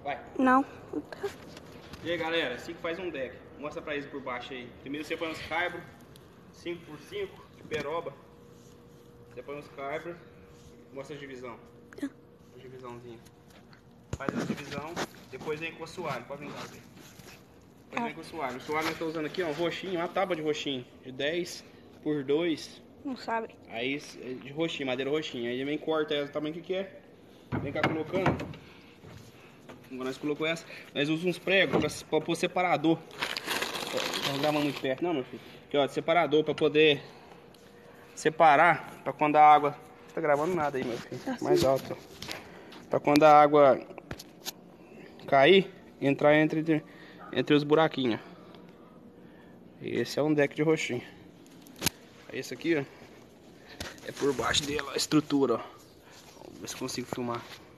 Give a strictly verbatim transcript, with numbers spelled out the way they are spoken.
Vai. Não. E aí, galera, assim que faz um deck. Mostra pra eles por baixo aí. Primeiro você põe uns caibros, cinco por cinco, de peroba. Você põe uns caibros, mostra a divisão. Tá. A divisãozinha. Faz a divisão, depois vem com o assoalho. Pode vir cá, ver. Depois vem com o assoalho. O assoalho eu tô usando aqui, ó, um roxinho, uma tábua de roxinho. De dez por dois. Não sabe. Aí, de roxinho, madeira roxinha. Aí vem corta ela do tamanho que quer. Vem cá colocando. Quando nós colocamos essa, nós usamos uns pregos pra, pra pôr separador. Não grava muito perto, não, meu filho. Aqui, ó, separador pra poder separar. Pra quando a água. Não tá gravando nada aí, meu filho. Assim. Mais alto, ó. Pra quando a água cair, entrar entre, entre os buraquinhos. Esse é um deck de roxinho. Esse aqui, ó, é por baixo dele, ó, a estrutura, ó. Vamos ver se consigo filmar.